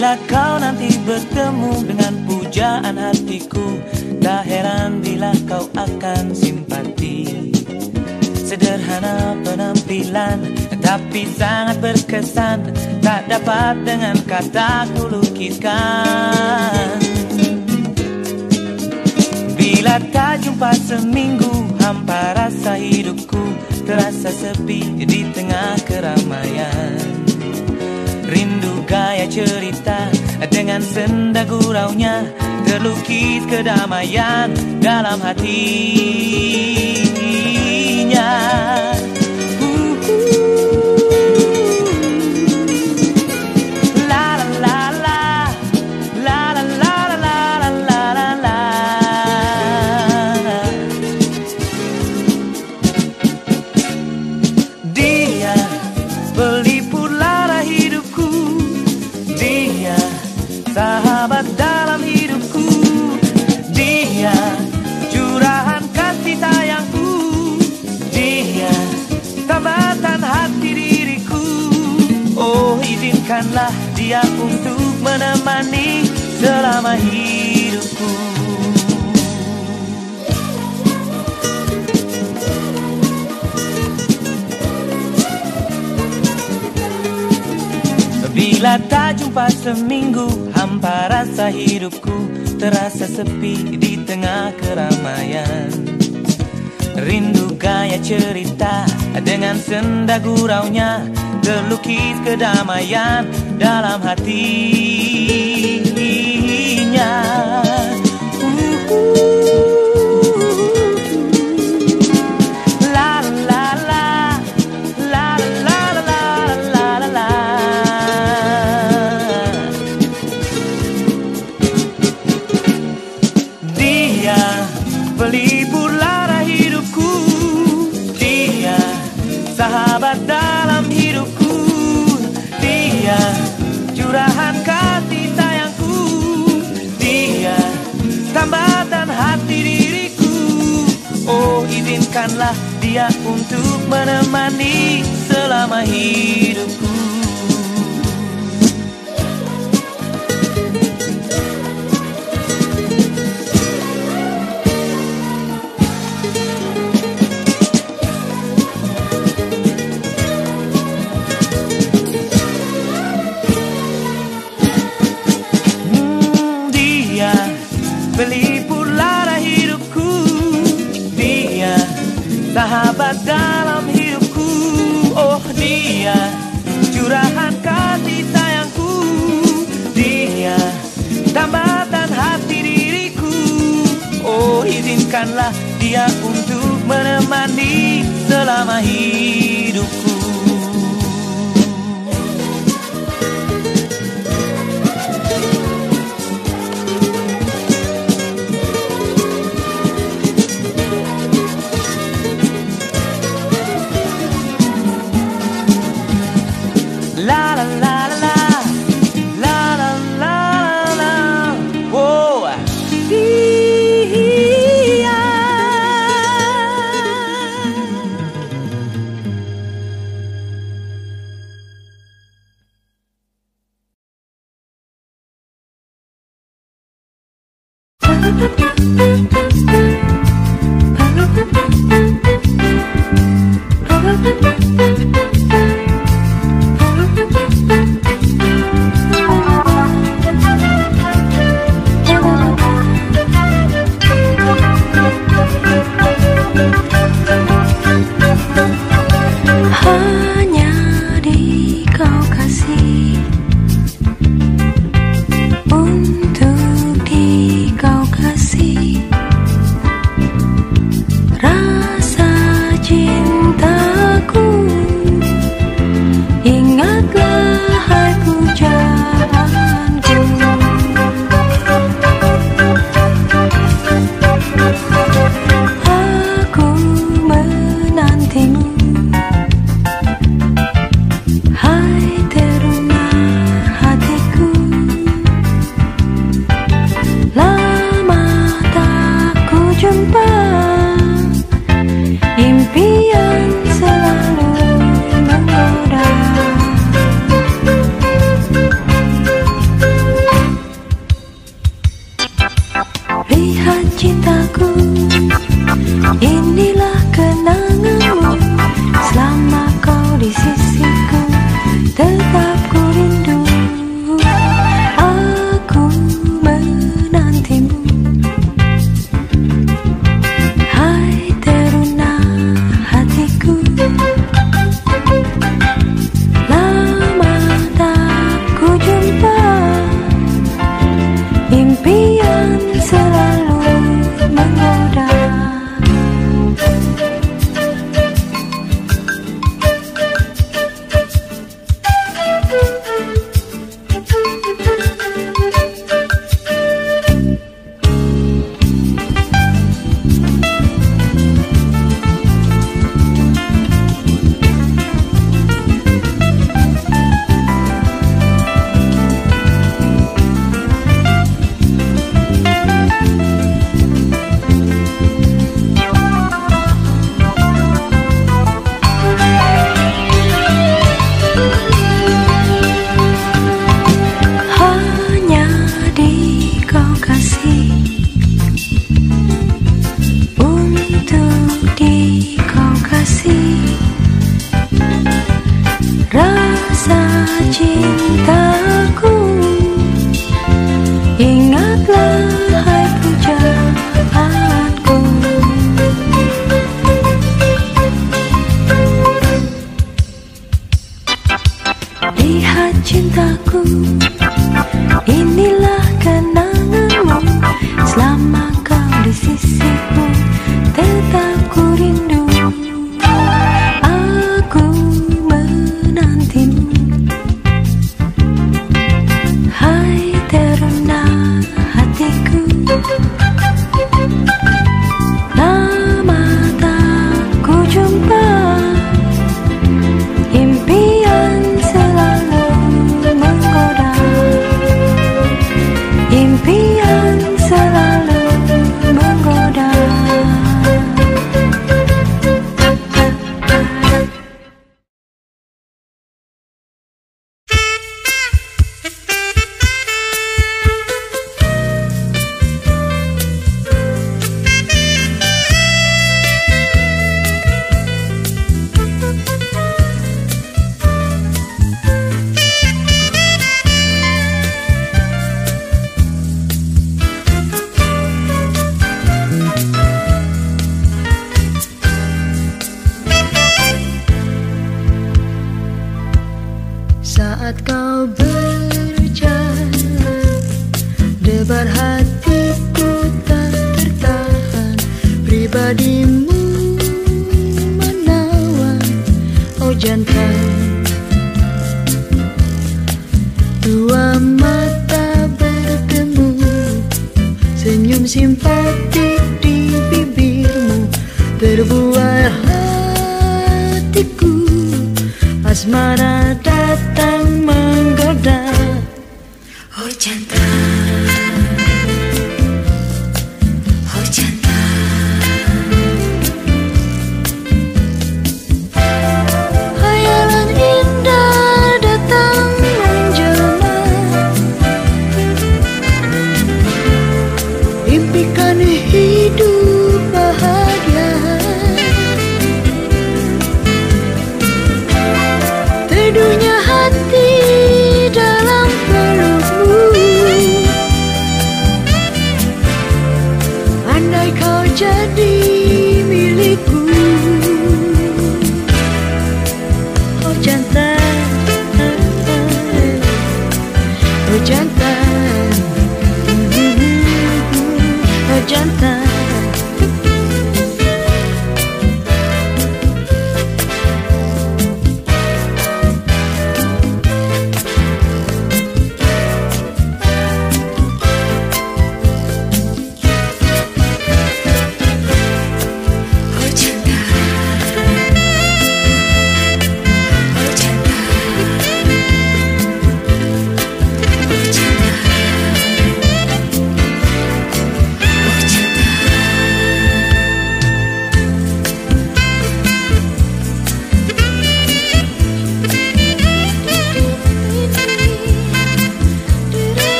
Bila kau nanti bertemu dengan pujaan hatiku, tak heran bila kau akan simpati. Sederhana penampilan, tapi sangat berkesan, tak dapat dengan kata ku lukiskan. Bila tak jumpa seminggu, hampa rasa hidupku, terasa sepi di tengah keramaian. Rindu gaya cerita dengan senda guraunya, terlukis kedamaian dalam hatinya. Sahabat dalam hidupku, dia curahan kasih sayangku, dia tambatan hati diriku. Oh, izinkanlah dia untuk menemani selama hidupku. Bila tak jumpa seminggu, hampa rasa hidupku, terasa sepi di tengah keramaian. Rindu gaya cerita dengan senda guraunya, terlukis kedamaian dalam hatinya. Pelipur lara hidupku, dia sahabat dalam hidupku, dia curahan kasih sayangku, dia tambatan hati diriku. Oh, izinkanlah dia untuk menemani selama hidupku. Pelipur lara hidupku, dia sahabat dalam hidupku. Oh, dia curahan kasih sayangku, dia tambatan hati diriku. Oh, izinkanlah dia untuk menemani selama hidupku. La la la la la la la la, oh, dia. Hanya di kau kasih, untuk di kau kasih, rasa cintaku. Ingatlah hai pujaanku, aku menantimu. Hai teruna tetap ku rindu. Aku menantimu, hai teruna hatiku. Lama tak ku jumpa, impian selalu menggoda. Rasa cintaku, ingatlah hai pujaanku. Lihat cintaku, inilah kenanganmu. Selama kau di sisiku, tetap ku rindu. Aku menantimu, hai teruna hatiku. Lama tak ku jumpa, impian selalu menggoda. Impian selalu menggoda. Saat kau berjalan, debar hatiku tak tertahan. Pribadimu menawan, oh jantan. Dua mata bertemu, senyum simpatik di bibirmu. Terbuai hatiku, asmara datang menggoda. Oh jantan, oh jantan. Hayalan indah datang menjelma, impikan hidup bahagia. Teduhnya hati dalam pelukmu, andai kau jadi milikku. Oh jantan, oh jantan, oh jantan.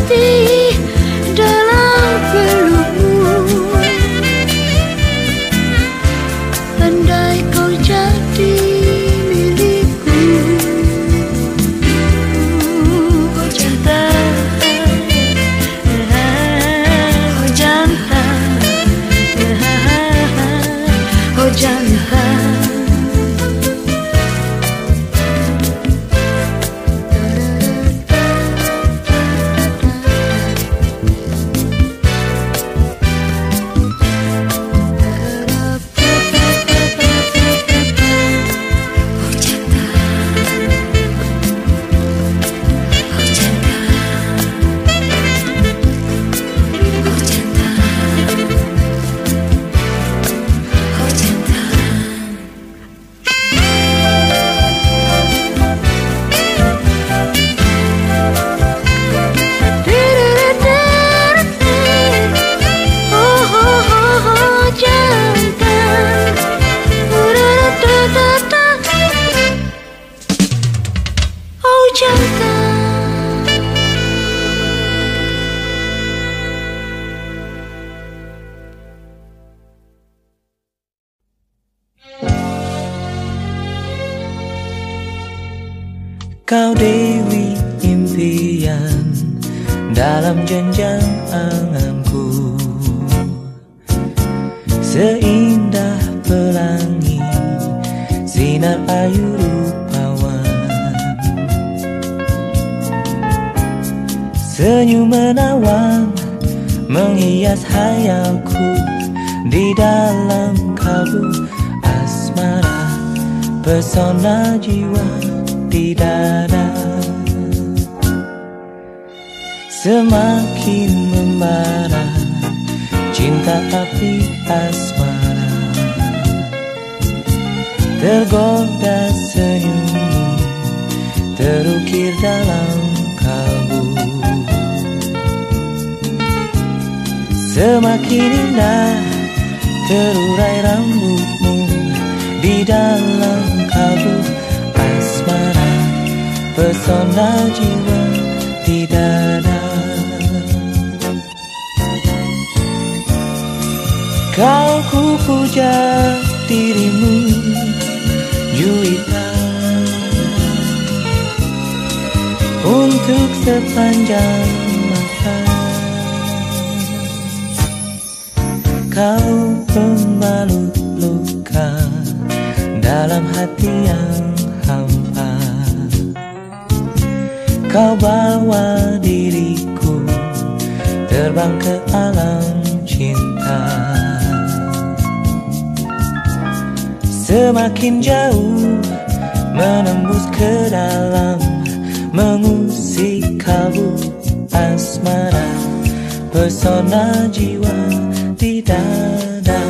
mati dalam pelukmu. Andai kau jadi milikku, oh jantan, oh jantan, oh jantan. Kau dewi impian dalam jenjang anganku, seindah pelangi sinar ayu rupawan, senyum menawan menghias hayalku di dalam kalbu asmara, pesona jiwa di dada. Semakin membara cinta api asmara, tergoda senyummu terukir dalam kalbu. Semakin indah terurai rambutmu di dalam kalbu asmara, pesona jiwa di dada. Kau ku puja dirimu Juwita, untuk sepanjang masa. Kau pembalut luka dalam hati yang hampa. Kau bawa diriku terbang ke alam cinta. Semakin jauh menembus ke dalam, mengusik kalbu asmara, pesona jiwa di dada.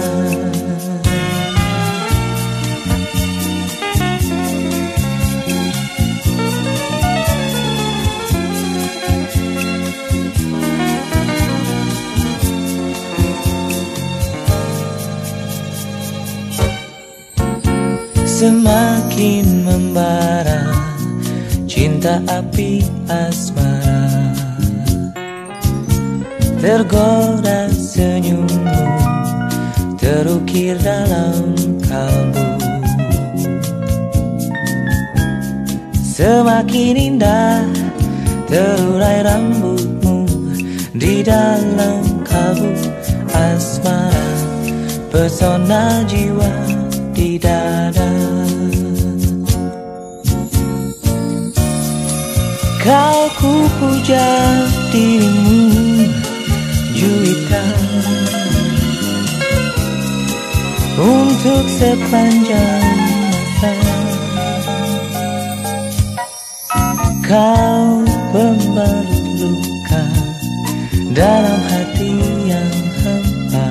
Semakin membara cinta api asmara, tergoda senyummu terukir dalam kalbu. Semakin indah terurai rambutmu di dalam kalbu asmara, pesona jiwa di dada. Kau ku puja dirimu Juwita, untuk sepanjang masa. Kau pembalut luka dalam hati yang hampa.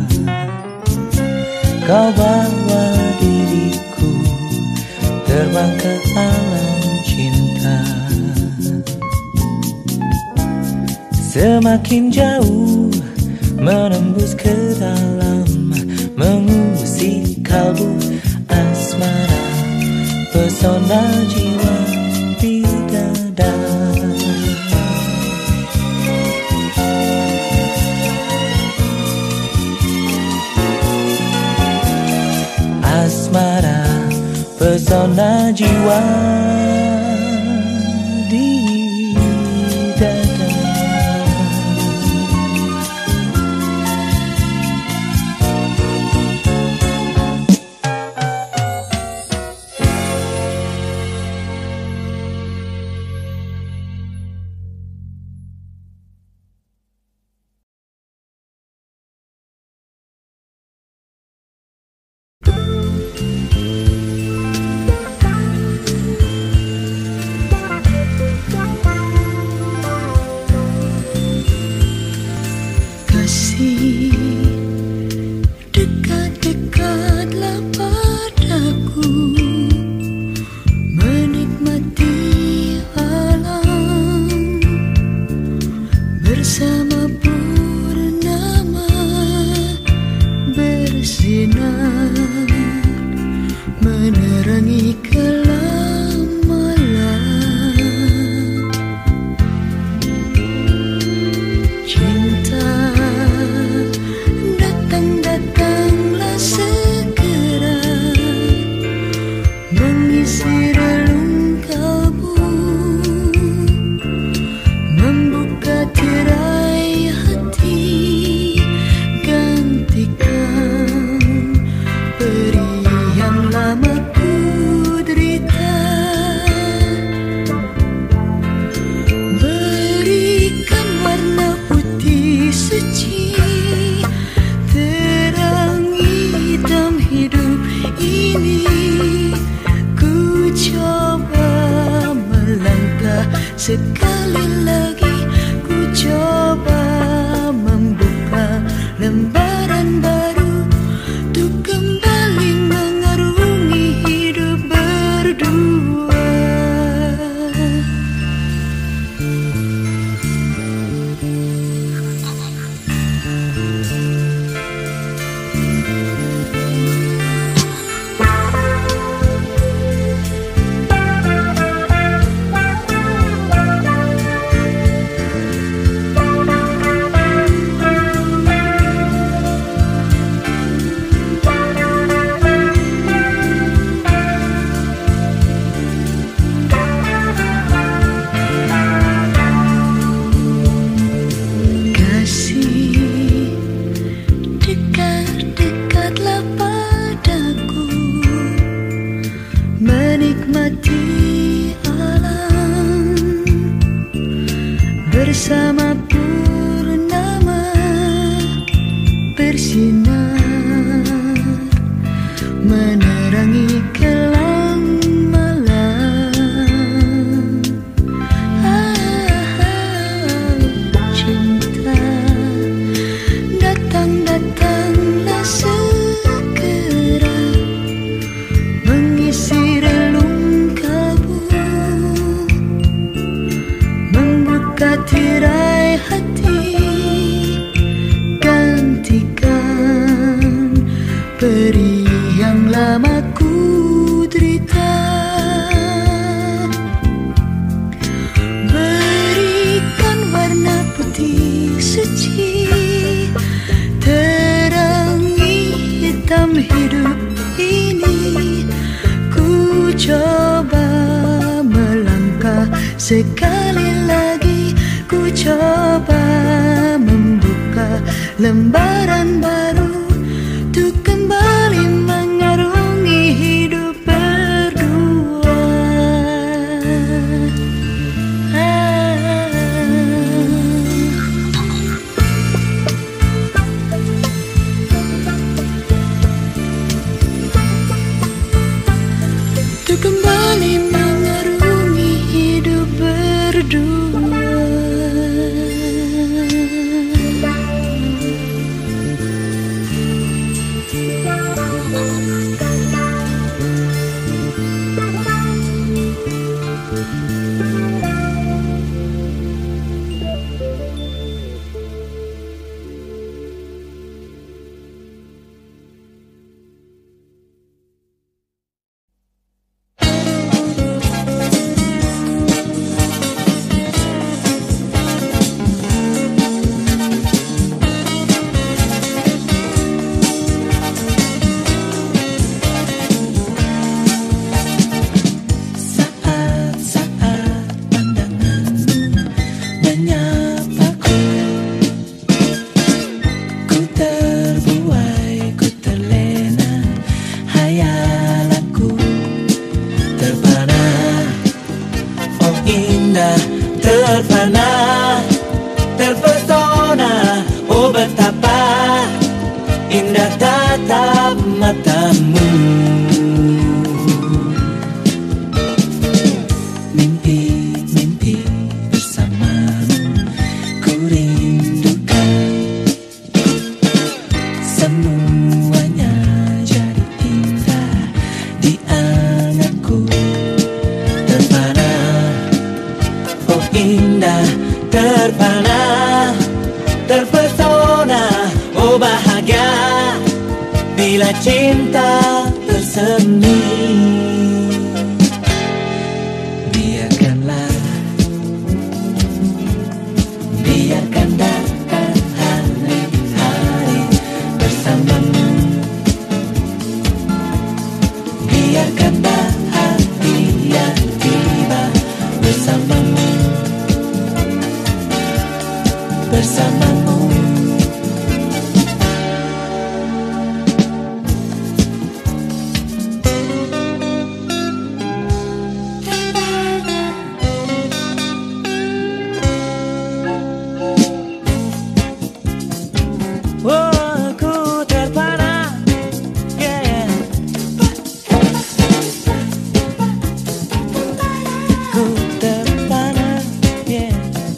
Kau bawa diriku terbang ke alam cinta. Semakin jauh menembus ke dalam, mengusik kalbu asmara, pesona jiwa di dada. pesona jiwa di dada. Dekat-dekatlah padaku, menikmati alam bersama purnama bersinar, menerangi kelam malam. Cinta datanglah segera, mengisi relung kalbu, membuka tirai hati, gantikan peri yang lama ku derita. Berikan warna putih suci, dalam hidup ini. Ku coba melangkah sekali lagi, ku coba membuka lembaran baru untuk kembali mengarungi hidup berdua. Dekat-dekatlah padaku, menikmati alam bersama purnama bersinar, menerangi kelam malam. Cinta datanglah segera, mengisi relung kalbu, membuka tirai hati, gantikan peri yang lama ku derita. Berikan warna putih suci, terangi hitam hidup ini. Ku coba melangkah sekali lagi, ku coba membuka lembaran baru untuk kembali mengarungi hidup berdua. Untuk kembali mengarungi hidup berdua. terpana, terpesona. Oh betapa indah tatap matamu. Mimpi-mimpi bersamamu ku rindukan. Semuanya jadi indah di anganku. Terpana, oh indah, terpana, terpesona. Oh bahagia bila cinta bersemi. Biarkanlah, biarkan datang hari-hari bersamamu. Biarkan bahagia tiba bersamamu, bersamamu. Oh, ku terpana, yeah. Ku terpana, yeah.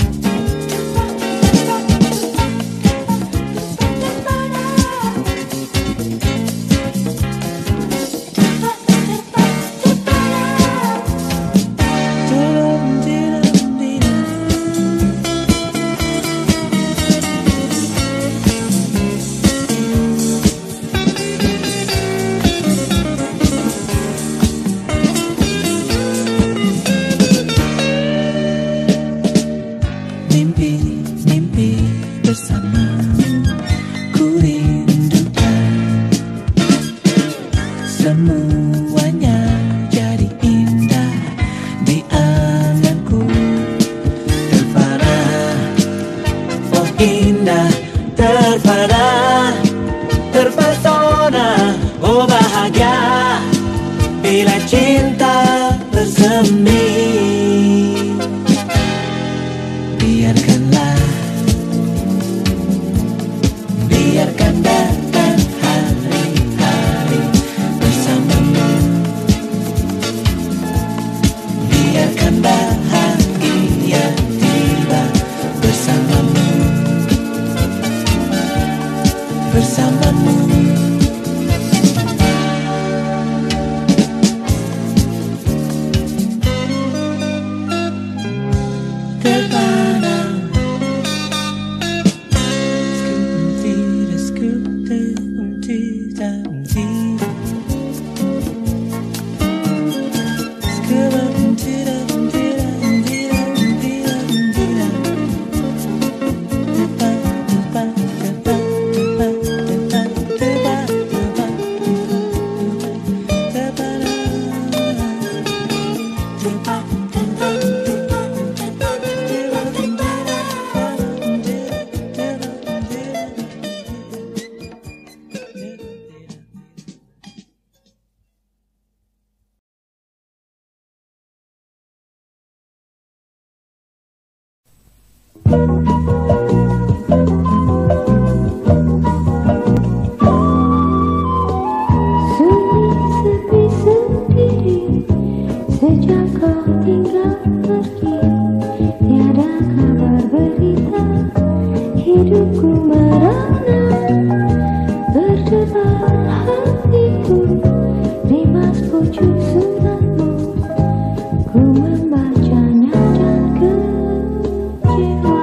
Mimpi-mimpi bersamamu ku rindukan. Semuanya jadi indah di anganku. Terpana, oh indah, terpana, terpesona. Oh bahagia bila cinta bersemi. Biarkanlah, biarkan datang hari-hari bersamamu. Biarkan bahagia tiba bersamamu, bersamamu. Terpana, Sejak kau tinggal pergi, tiada kabar berita, hidupku merana, berdebar hatiku, rimas pucuk suratmu, ku membacanya dan kecewa.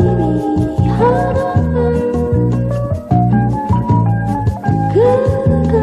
Begini harapan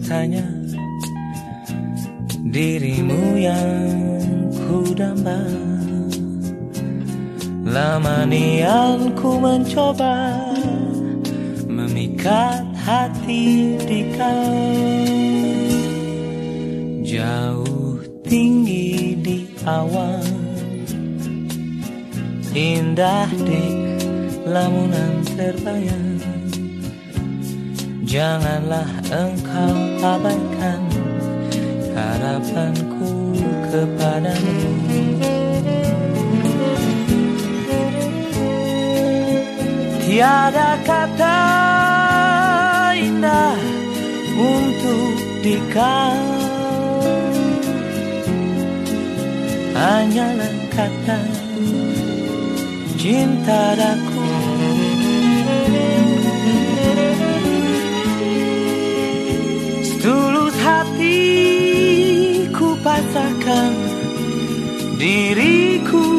bertanya, dirimu yang ku damba. Lama nian ku mencoba memikat hati di kau. Jauh tinggi di awan, indah di lamunan terbayang. Janganlah engkau abaikan harapanku kepadamu. Tiada kata indah untuk dikau, hanyalah kata cinta daku. Setulus hati ku pasrahkan diriku,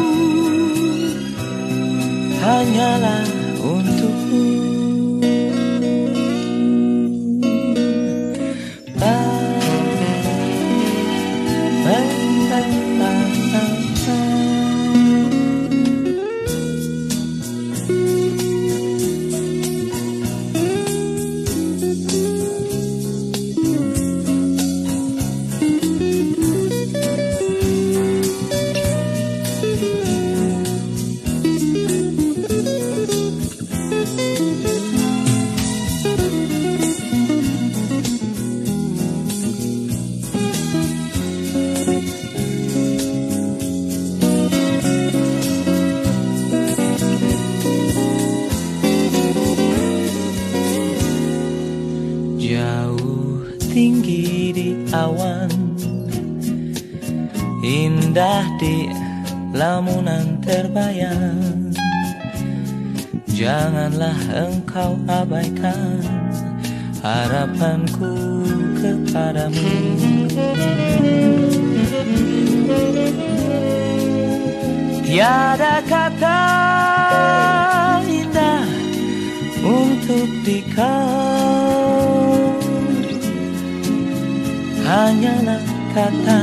hanyalah untukmu. Tinggi di awan, indah di lamunan terbayang. Janganlah engkau abaikan harapanku kepadamu. Tiada kata indah untuk dikau, hanyalah kata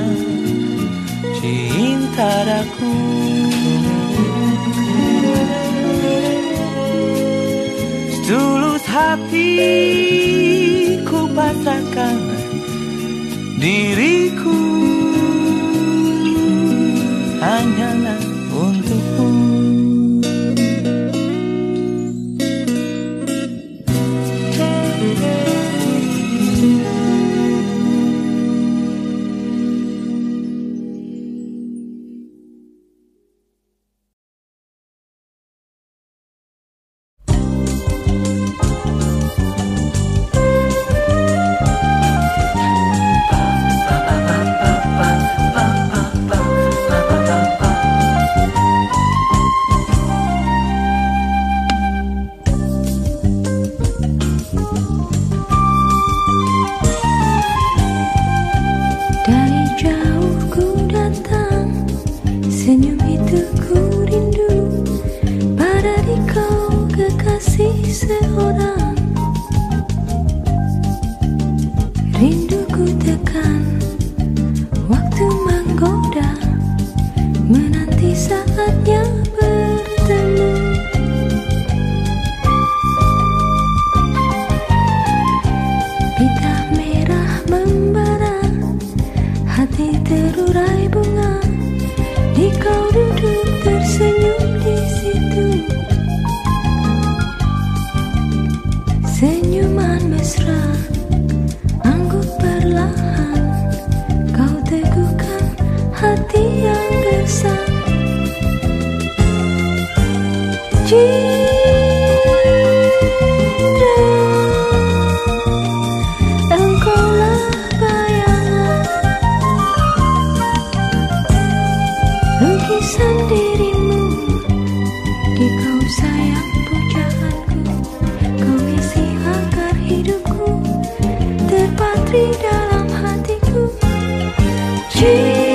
cinta daku. Setulus hati ku pasrahkan diriku, hanyalah untukmu.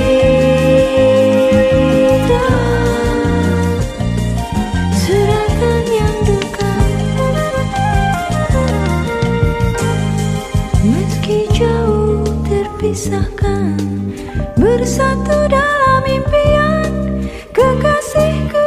Cinta sudah terpisahkan, bersatu dalam impian kekasihku.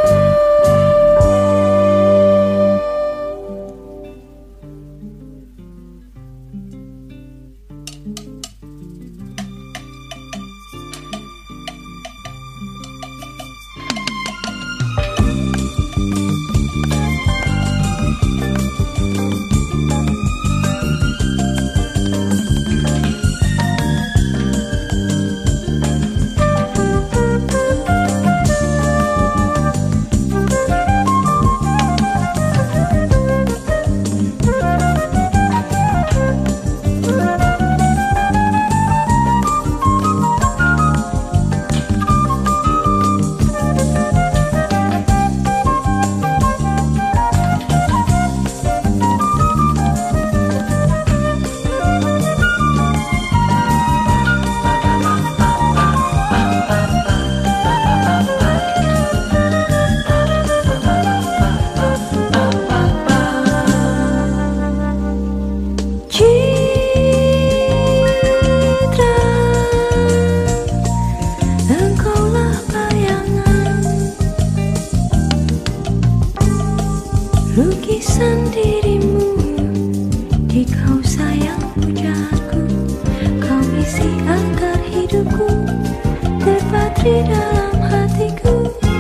Lukisan dirimu di kau sayang pujaanku, kau isi akar hidupku, terpatri dalam hatiku.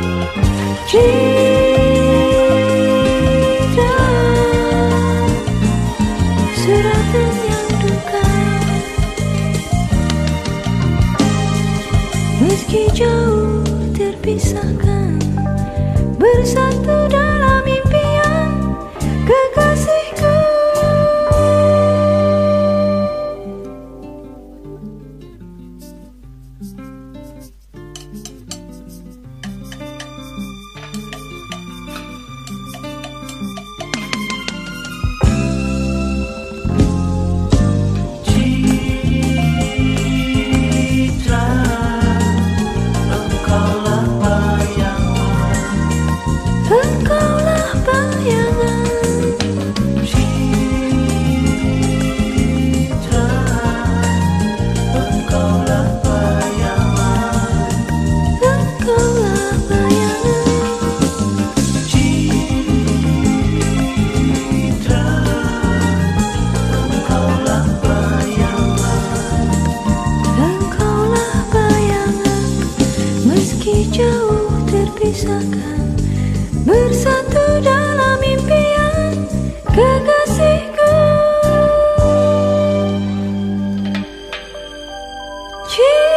Citra suratan yang duka, meski jauh terpisahkan, bersatu dalam impian kekasihku. Citra, engkaulah bayangan, Engkaulah bayangan, Citra, engkaulah bayangan, engkaulah bayangan, Citra, engkaulah bayangan, engkaulah bayangan, meski jauh terpisahkan, bersatu dalam impian kekasihku.